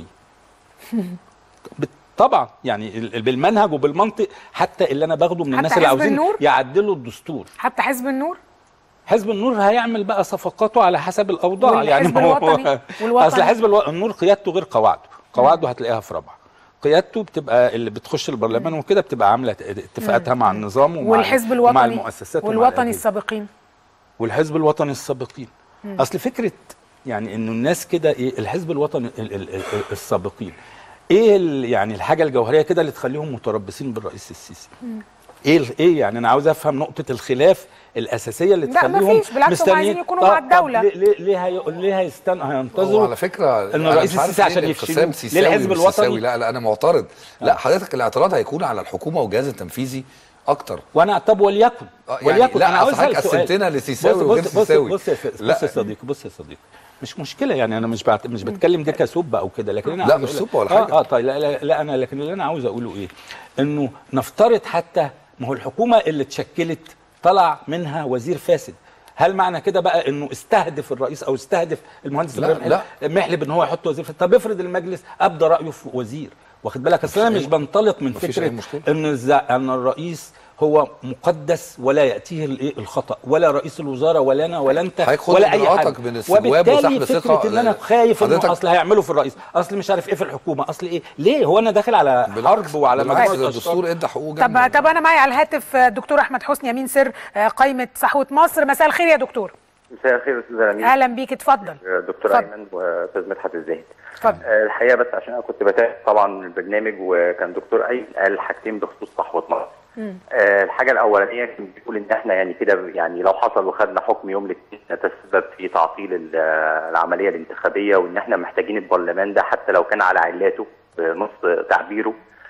بت- طبعا يعني ال- بالمنهج وبالمنطق، حتى اللي انا باخده من حتى الناس اللي حزب عاوزين النور؟ يعدلوا الدستور. حتى حزب النور؟ حزب النور هيعمل بقى صفقاته على حسب الاوضاع. والحزب يعني ما هو الوطني؟ والوطني؟ اصل حزب الو... النور قيادته غير قواعده، قواعده هتلاقيها في رابعه، قيادته بتبقى اللي بتخش البرلمان وكده بتبقى عامله اتفاقاتها مع النظام ومع والحزب ومع الوطني المؤسسات ومع والوطني الأجهزة. السابقين؟ والحزب الوطني السابقين. اصل فكره يعني انه الناس كده ايه الحزب الوطني ال- ال- ال- السابقين ايه ال- يعني الحاجه الجوهريه كده اللي تخليهم متربصين بالرئيس السيسي؟ ايه ال- ايه يعني انا عاوز افهم نقطه الخلاف الاساسيه اللي لا، تخليهم مفيش، بالعكس هم عايزين يكونوا طب- مع طب الدولة. ليه ليه ليه, هي... ليه هيستنى هينتظروا وعلى فكره ان أنا الرئيس مش عارف السيسي ليه عشان الانقسام يفشلوه؟ سيساوي ليه الحزب مش سيساوي؟ الوطني؟ لا لا انا معترض. لا حضرتك الاعتراض هيكون على الحكومه والجهاز التنفيذي اكتر. وانا طب وليكن آه، يعني وليكن لا، انا عاوز أصل حضرتك اسال سؤال. قسمتنا لسيساوي بص- وغير بص- سيساوي. بص يا ف- لا. بص يا صديقي بص يا صديقي مش مشكله يعني انا مش بعت... مش بتكلم ده كسب او كده، لكن انا لا، عاوز مش أقول- سب ولا اه حاجة. اه طيب لا, لا, لا انا لكن اللي انا عاوز اقوله ايه؟ انه نفترض حتى ما هو الحكومه اللي اتشكلت طلع منها وزير فاسد، هل معنى كده بقى انه استهدف الرئيس او استهدف المهندس لا، ابراهيم محلب ان هو يحط وزير فاسد؟ طب افرض المجلس ابدى رايه في وزير، واخد بالك؟ اصل انا مش بنطلق من مفيش فكره أي مشكلة. ان الز- ان الرئيس هو مقدس ولا ياتيه الايه الخطا، ولا رئيس الوزراء ولا انا ولا انت هياخد ولا اي حاجه. إجراءاتك بين استجواب وبالتالي وسحب فكره ثقة. ان انا خايف انه حضرتك- اصل هيعملوا في الرئيس، اصل مش عارف ايه في الحكومه، اصل ايه؟ ليه هو انا داخل على بالعكس- حرب وعلى بالعكس، مجموعه الدستور اشخاص؟ ادى حقوق طب جامدة. طب انا معي على الهاتف الدكتور احمد حسني امين سر آه، قائمه صحوه مصر. مساء الخير يا دكتور. مساء الخير استاذ امين. اهلا بيك، اتفضل. دكتور اتفضل. ايمن واستاذ مدحت الزاهد. اتفضل. آه، الحقيقه بس عشان انا كنت بتابع طبعا البرنامج، وكان دكتور ايمن قال حاجتين بخصوص صحوه مصر. آه، الحاجه الاولانيه كان بيقول ان احنا يعني كده يعني لو حصل وخدنا حكم يوم الاثنين نتسبب في تعطيل ال- العمليه الانتخابيه، وان احنا محتاجين البرلمان ده حتى لو كان على علاته بنص تعبيره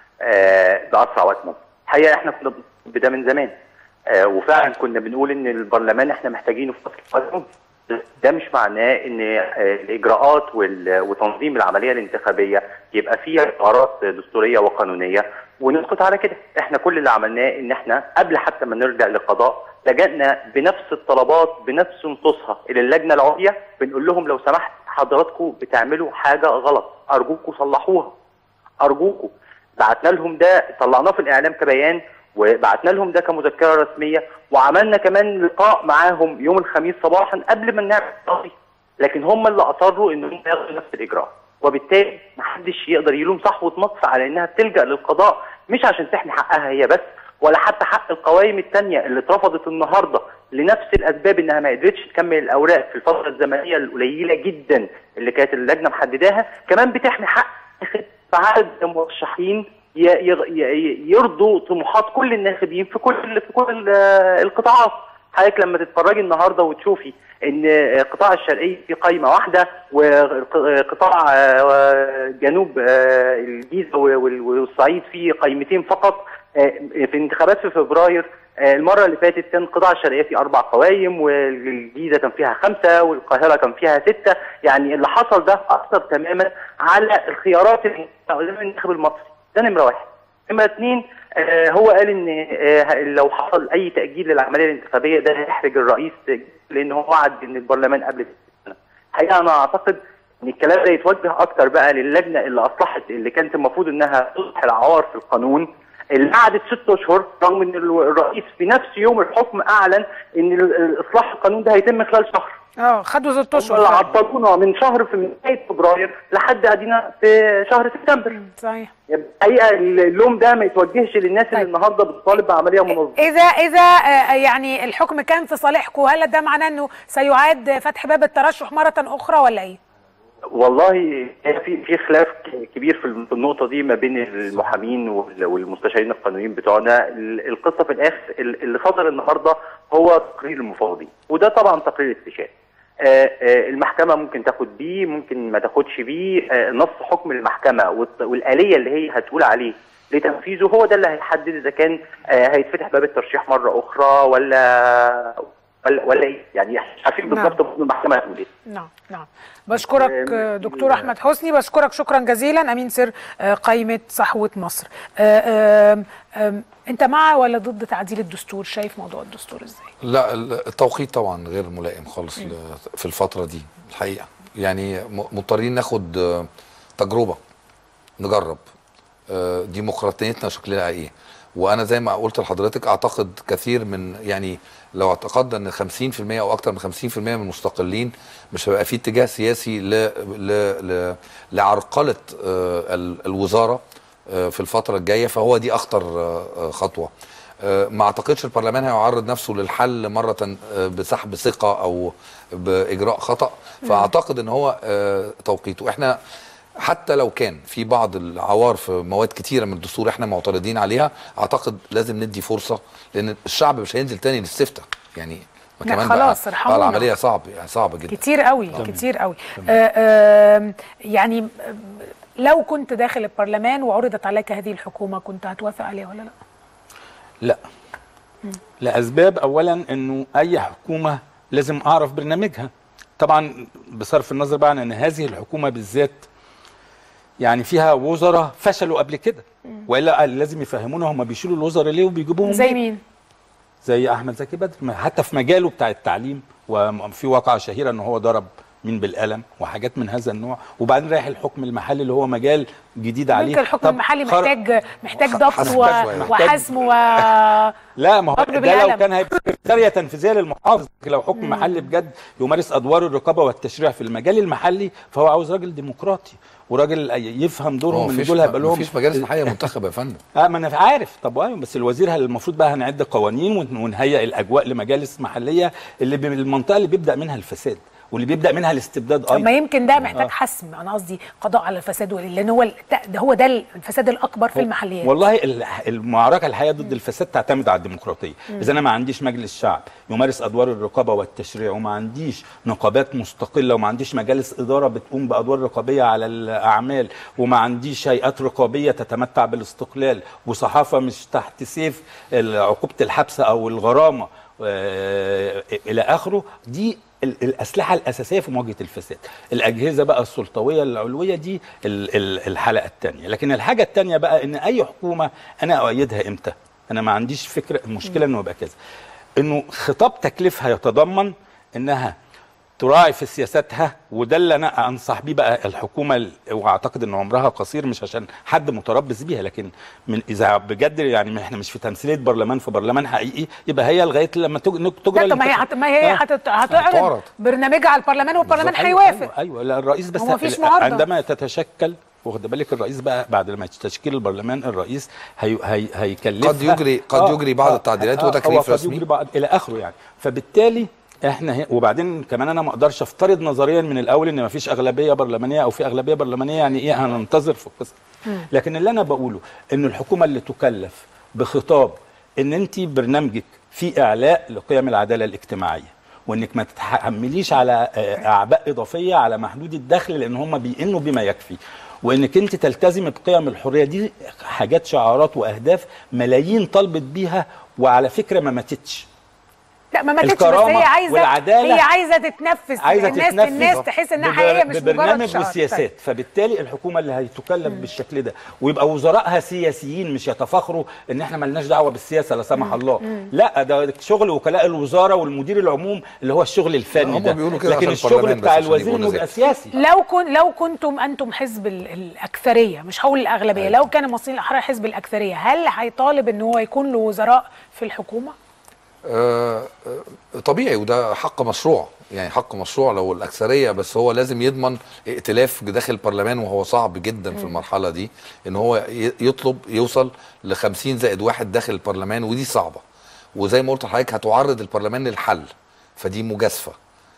آه، باسرع وقت ممكن. الحقيقه احنا كنا بده من زمان، آه، وفعلا كنا بنقول ان البرلمان احنا محتاجينه في فتره قادمه. ده مش معناه ان الاجراءات وتنظيم العمليه الانتخابيه يبقى فيها قرارات دستوريه وقانونيه ونسكت على كده. احنا كل اللي عملناه ان احنا قبل حتى ما نرجع للقضاء لجأنا بنفس الطلبات بنفس نصوصها الى اللجنه العليا، بنقول لهم لو سمحت حضراتكم بتعملوا حاجه غلط، ارجوكم صلحوها، ارجوكم. بعتنا لهم ده، طلعناه في الاعلام كبيان، وبعتنا لهم ده كمذكره رسميه، وعملنا كمان لقاء معاهم يوم الخميس صباحا قبل ما نعمل القضيه، لكن هم اللي اصروا انهم ياخدوا نفس الاجراء، وبالتالي محدش يقدر يلوم صحوه مصر على انها بتلجأ للقضاء مش عشان تحمي حقها هي بس، ولا حتى حق القوائم الثانيه اللي اترفضت النهارده لنفس الاسباب، انها ما قدرتش تكمل الاوراق في الفتره الزمنيه القليله جدا اللي كانت اللجنه محدداها، كمان بتحمي حق في عدد المرشحين يرضوا طموحات كل الناخبين في كل في كل القطاعات. حضرتك لما تتفرجي النهارده وتشوفي ان قطاع الشرقيه في قايمه واحده، وقطاع جنوب الجيزه والصعيد في قايمتين فقط، في انتخابات في فبراير المره اللي فاتت كان قطاع الشرقيه في اربع قوايم، والجيزه كان فيها خمسه، والقاهره كان فيها سته. يعني اللي حصل ده اثر تماما على الخيارات اللي قدام الناخب المصري. ده نمره واحد. نمره اثنين، آه هو قال ان آه لو حصل اي تاجيل للعمليه الانتخابيه ده هيحرج الرئيس، لان هو وعد ان البرلمان قبل السنه. الحقيقه انا اعتقد ان الكلام ده يتوجه اكتر بقى للجنه اللي اصلحت، اللي كانت المفروض انها تصلح العوار في القانون، اللي قعدت ست اشهر رغم ان الرئيس في نفس يوم الحكم اعلن ان اصلاح القانون ده هيتم خلال شهر. اه خدوا ست اشهر. اللي عطلونا من شهر في نهايه فبراير لحد ادينا في شهر سبتمبر. صحيح. الحقيقه اللوم ده ما يتوجهش للناس طيب. اللي النهارده بتطالب بعمليه منظمه. اذا اذا يعني الحكم كان في صالحكم، هل ده معناه انه سيعاد فتح باب الترشح مره اخرى ولا ايه؟ والله في في خلاف كبير في النقطه دي ما بين المحامين والمستشارين القانونيين بتوعنا. القصه في الاخر اللي صدر النهارده هو تقرير المفوضين، وده طبعا تقرير استشاري. المحكمه ممكن تاخد بيه، ممكن ما تاخدش بيه. نص حكم المحكمه والاليه اللي هي هتقول عليه لتنفيذه هو ده اللي هيحدد اذا كان هيتفتح باب الترشيح مره اخرى ولا ولا ولا ايه. يعني عارفين بالظبط المحكمه هتقول ايه. نعم نعم. بشكرك دكتور احمد حسني، بشكرك شكرا جزيلا، امين سر قائمه صحوه مصر. آم آم انت مع ولا ضد تعديل الدستور؟ شايف موضوع الدستور ازاي؟ لا التوقيت طبعا غير ملائم خالص م. في الفتره دي الحقيقه. يعني مضطرين ناخد تجربه، نجرب ديمقراطيتنا شكلها ايه. وانا زي ما قلت لحضرتك اعتقد كثير من، يعني لو اعتقدنا ان خمسين في المية او اكثر من خمسين في المية من المستقلين مش هيبقى في اتجاه سياسي ل ل ل لعرقله الوزاره في الفتره الجايه، فهو دي اخطر خطوه. ما اعتقدش البرلمان هيعرض نفسه للحل مره بسحب ثقه او باجراء خطا، فاعتقد ان هو توقيته. احنا حتى لو كان في بعض العوار في مواد كتيره من الدستور احنا معترضين عليها، اعتقد لازم ندي فرصه، لان الشعب مش هينزل تاني للسفته. يعني كمان خلاص بقى العمليه صعب، يعني صعبه جدا كتير قوي طبعا. كتير قوي. آآ آآ يعني لو كنت داخل البرلمان وعرضت عليك هذه الحكومه كنت هتوافق عليها ولا لا؟ لا. م. لاسباب، اولا انه اي حكومه لازم اعرف برنامجها. طبعا بصرف النظر بقى عن ان هذه الحكومه بالذات يعني فيها وزراء فشلوا قبل كده، والا لازم يفهمونا هم بيشيلوا الوزراء ليه وبيجيبوهم زي مين؟ زي احمد زكي بدر، حتى في مجاله بتاع التعليم، وفي واقعه شهيره ان هو ضرب مين بالقلم وحاجات من هذا النوع، وبعدين رايح الحكم المحلي اللي هو مجال جديد عليه. ممكن الحكم المحلي محتاج محتاج ضبط وحسم و لا، ما هو ده لو كان هيبقى سريه تنفيذيه للمحافظ. لو حكم مم. محلي بجد يمارس ادوار الرقابه والتشريع في المجال المحلي، فهو عاوز راجل ديمقراطي وراجل يفهم دورهم، ان دول هيبقى لهم. مفيش مجالس محليه منتخبه يا فندم. اه ما انا عارف. طب ايوه، بس الوزير المفروض بقى هنعد قوانين ونهيئ الاجواء لمجالس محليه اللي بالمنطقه اللي بيبدا منها الفساد واللي بيبدا منها الاستبداد ايضا. طب ما يمكن ده محتاج حسم، انا قصدي قضاء على الفساد، لان هو ده هو ده الفساد الاكبر في المحليات. والله المعركه الحقيقيه ضد الفساد تعتمد على الديمقراطيه. اذا انا ما عنديش مجلس شعب يمارس ادوار الرقابه والتشريع، وما عنديش نقابات مستقله، وما عنديش مجالس اداره بتقوم بادوار رقابيه على الاعمال، وما عنديش هيئات رقابيه تتمتع بالاستقلال، وصحافه مش تحت سيف عقوبه الحبس او الغرامه الى اخره، دي ال الاسلحه الاساسيه في مواجهه الفساد. الاجهزه بقى السلطويه العلويه دي ال ال الحلقه الثانيه. لكن الحاجه الثانيه بقى ان اي حكومه انا اؤيدها امتى؟ انا ما عنديش فكره المشكله انه يبقى كذا، انه خطاب تكليفها يتضمن انها تراعي في سياساتها، وده اللي انا انصح بيه بقى الحكومه، واعتقد ان عمرها قصير مش عشان حد متربص بيها، لكن من اذا بجد يعني احنا مش في تمثيليه برلمان، في برلمان حقيقي، يبقى هي لغايه لما تجرى لا ما هي هت... ما هي هت... هتعرض برنامجها على البرلمان والبرلمان هيوافق. ايوه, أيوة, أيوة الرئيس بس هو مفيش معارضه عندما تتشكل، واخد بالك الرئيس بقى بعد ما تشكيل البرلمان الرئيس هي هي هيكلفها قد يجري قد آه يجري بعض التعديلات آه وتكليف قد رسمي يجري بعض الى اخره يعني. فبالتالي احنا هي وبعدين كمان انا ما اقدرش افترض نظريا من الاول ان ما فيش اغلبيه برلمانيه او في اغلبيه برلمانيه، يعني ايه هننتظر في القصه. لكن اللي انا بقوله ان الحكومه اللي تكلف بخطاب ان انت برنامجك في اعلاء لقيم العداله الاجتماعيه، وانك ما تتحمليش على اعباء اضافيه على محدود الدخل لان هم بيئنوا بما يكفي، وانك انت تلتزمي بقيم الحريه، دي حاجات شعارات واهداف ملايين طلبت بيها، وعلى فكره ما ماتتش. لا ما ماتتش، بس هي عايزه والعدالة هي عايزه تتنفس، عايزه الناس تتنفس الناس تحس انها حقيقيه مش مجرد برنامج شعار. وسياسات. طيب. فبالتالي الحكومه اللي هيتكلف بالشكل ده ويبقى وزرائها سياسيين مش يتفاخروا ان احنا مالناش دعوه بالسياسه لا سمح الله، مم. لا ده شغل وكلاء الوزاره والمدير العموم اللي هو الشغل الفني ده، لكن الشغل بتاع الوزير انه يبقى سياسي. لو كن لو كنتم انتم حزب الاكثريه، مش هقول الاغلبيه، أيوة. لو كان المصريين الاحرار حزب الاكثريه، هل هيطالب ان هو يكون له وزراء في الحكومه؟ آه طبيعي، وده حق مشروع، يعني حق مشروع لو الأكثرية، بس هو لازم يضمن ائتلاف داخل البرلمان، وهو صعب جدا في المرحلة دي ان هو يطلب يوصل ل خمسين زائد واحد داخل البرلمان، ودي صعبة، وزي ما قلت لحضرتك هتعرض البرلمان للحل، فدي مجازفة.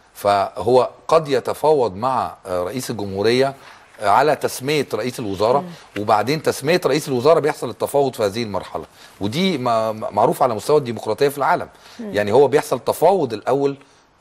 فهو قد يتفاوض مع رئيس الجمهورية على تسمية رئيس الوزراء، وبعدين تسمية رئيس الوزراء بيحصل التفاوض في هذه المرحلة، ودي معروف على مستوى الديمقراطية في العالم. يعني هو بيحصل تفاوض الأول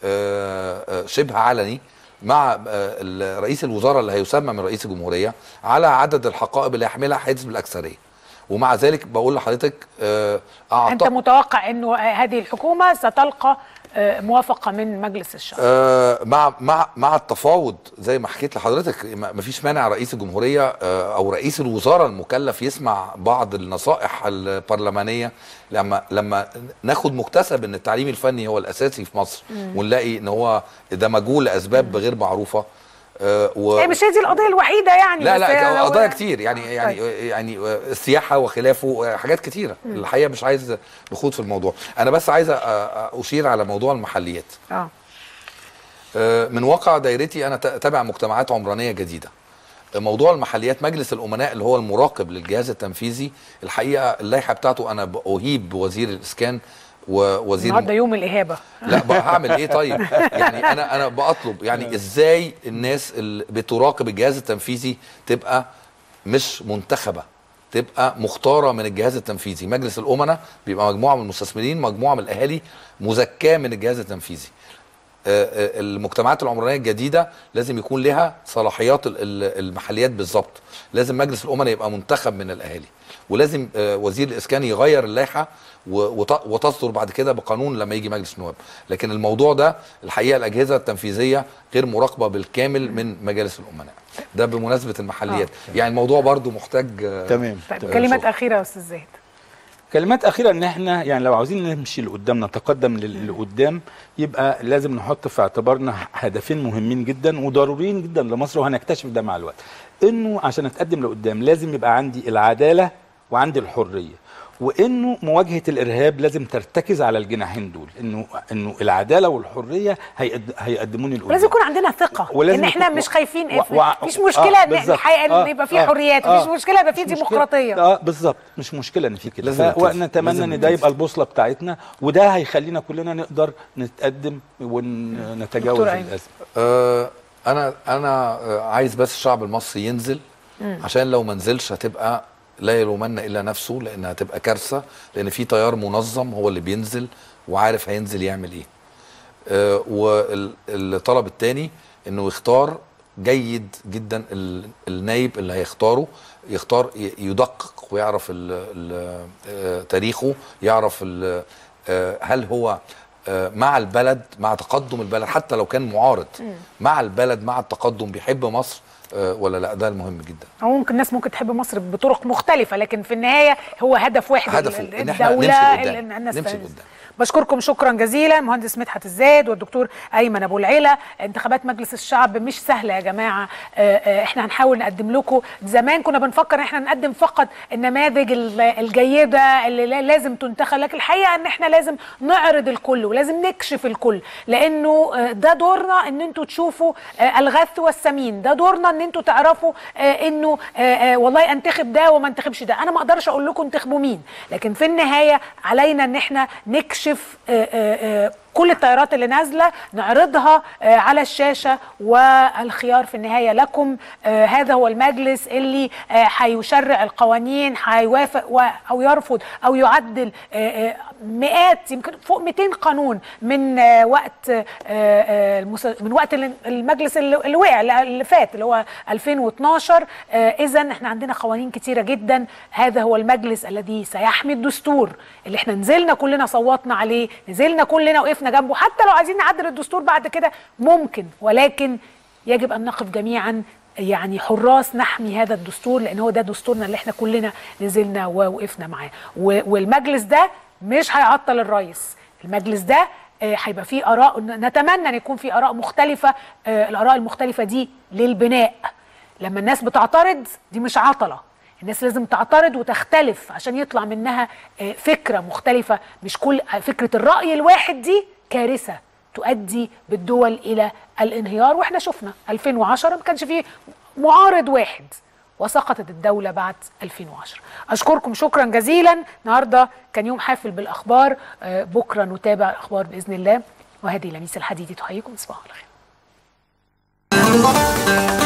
شبه علني مع رئيس الوزراء اللي هيسمى من رئيس الجمهورية على عدد الحقائب اللي يحملها حزب الأكثرية، ومع ذلك بقول لحضرتك أعتقد أنت متوقع أنه هذه الحكومة ستلقى موافقه من مجلس الشعب؟ آه مع مع مع التفاوض زي ما حكيت لحضرتك، ما فيش مانع رئيس الجمهوريه آه او رئيس الوزراء المكلف يسمع بعض النصائح البرلمانيه، لما لما ناخد مكتسب ان التعليم الفني هو الاساسي في مصر، مم. ونلاقي ان هو دمجوه لاسباب غير معروفه. آه و... مش هي دي القضيه الوحيده يعني، لا لا قضايا كتير يعني يعني طيب. يعني السياحه وخلافه، حاجات كتيره. مم. الحقيقه مش عايز نخوض في الموضوع، انا بس عايز اشير على موضوع المحليات. اه من واقع دايرتي انا تابع مجتمعات عمرانيه جديده. موضوع المحليات، مجلس الامناء اللي هو المراقب للجهاز التنفيذي، الحقيقه اللائحه بتاعته انا اهيب بوزير الاسكان ووزير النهارده يوم الاهابه. لا بقى هعمل ايه طيب؟ يعني انا انا بطلب يعني ازاي الناس اللي بتراقب الجهاز التنفيذي تبقى مش منتخبه، تبقى مختاره من الجهاز التنفيذي. مجلس الامناء بيبقى مجموعه من المستثمرين، مجموعه من الاهالي مزكاه من الجهاز التنفيذي. المجتمعات العمرانيه الجديده لازم يكون لها صلاحيات المحليات بالظبط، لازم مجلس الامناء يبقى منتخب من الاهالي، ولازم وزير الاسكان يغير اللائحه وتصدر بعد كده بقانون لما يجي مجلس النواب. لكن الموضوع ده الحقيقه الاجهزه التنفيذيه غير مراقبه بالكامل من مجالس الامناء. ده بمناسبه المحليات. آه. يعني الموضوع برضو محتاج تمام. طيب كلمات اخيره يا استاذ زاهد. كلمات اخيره ان احنا يعني لو عاوزين نمشي لقدام، نتقدم لقدام، يبقى لازم نحط في اعتبارنا هدفين مهمين جدا وضروريين جدا لمصر، وهنكتشف ده مع الوقت. انه عشان اتقدم لقدام لازم يبقى عندي العداله وعندي الحريه، وانه مواجهه الارهاب لازم ترتكز على الجناحين دول، انه انه العداله والحريه هيقد... هيقدموني لقدام. ولازم يكون عندنا ثقه ان احنا مش خايفين، و... و... مش مشكله ان آه الحقيقه ان يبقى في آه حريات، آه مش مشكله يبقى في ديمقراطيه. اه بالظبط، مش مشكله ان في كده، ونتمنى ان ده يبقى البوصله بتاعتنا، وده هيخلينا كلنا نقدر نتقدم ونتجاوز الازمه. آه انا انا عايز بس الشعب المصري ينزل، مم. عشان لو ما نزلش هتبقى لا يلومن الا نفسه، لانها هتبقى كارثه، لان في تيار منظم هو اللي بينزل وعارف هينزل يعمل ايه. آه والطلب الثاني انه يختار جيد جدا النايب اللي هيختاره، يختار يدقق ويعرف ال ال تاريخه، يعرف ال هل هو مع البلد، مع تقدم البلد، حتى لو كان معارض مع البلد مع التقدم، بيحب مصر ولا لا. ده المهم جدا. او ممكن الناس ممكن تحب مصر بطرق مختلفه، لكن في النهايه هو هدف واحد، هدف الدوله اللي الناس نمشي قدام. بشكركم شكرا جزيلا مهندس مدحت الزاد والدكتور ايمن ابو العلا. انتخابات مجلس الشعب مش سهله يا جماعه، احنا هنحاول نقدم لكم. زمان كنا بنفكر ان احنا نقدم فقط النماذج الجيده اللي لازم تنتخب، لكن الحقيقه ان احنا لازم نعرض الكل ولازم نكشف الكل، لانه ده دورنا ان انتوا تشوفوا الغث والسمين، ده دورنا ان انتوا تعرفوا انه والله انتخب ده وما انتخبش ده. انا ما اقدرش اقول لكم انتخبوا مين، لكن في النهايه علينا ان احنا نكشف آآ آآ كل التيارات اللي نازله، نعرضها على الشاشه، والخيار في النهايه لكم. هذا هو المجلس اللي هيشرع القوانين، هيوافق او يرفض او يعدل مئات يمكن فوق مئتين قانون من وقت من وقت المجلس اللي وقع اللي فات اللي هو ألفين واثناشر. اذا احنا عندنا قوانين كتيره جدا. هذا هو المجلس الذي سيحمي الدستور اللي احنا نزلنا كلنا صوتنا عليه، نزلنا كلنا وقفنا جنبه. حتى لو عايزين نعدل الدستور بعد كده ممكن، ولكن يجب ان نقف جميعا يعني حراس نحمي هذا الدستور، لان هو ده دستورنا اللي احنا كلنا نزلنا ووقفنا معاه. والمجلس ده مش هيعطل الرئيس، المجلس ده هيبقى فيه اراء، نتمنى ان يكون فيه اراء مختلفه. الاراء المختلفه دي للبناء. لما الناس بتعترض دي مش عطله، الناس لازم تعترض وتختلف عشان يطلع منها فكره مختلفه. مش كل فكره الراي الواحد دي كارثه تؤدي بالدول الى الانهيار، واحنا شفنا ألفين وعشرة ما كانش فيه معارض واحد وسقطت الدوله بعد ألفين وعشرة. اشكركم شكرا جزيلا. النهارده كان يوم حافل بالاخبار، بكره نتابع الاخبار باذن الله. وهذه لميس الحديدي تحييكم، تصبحوا على خير.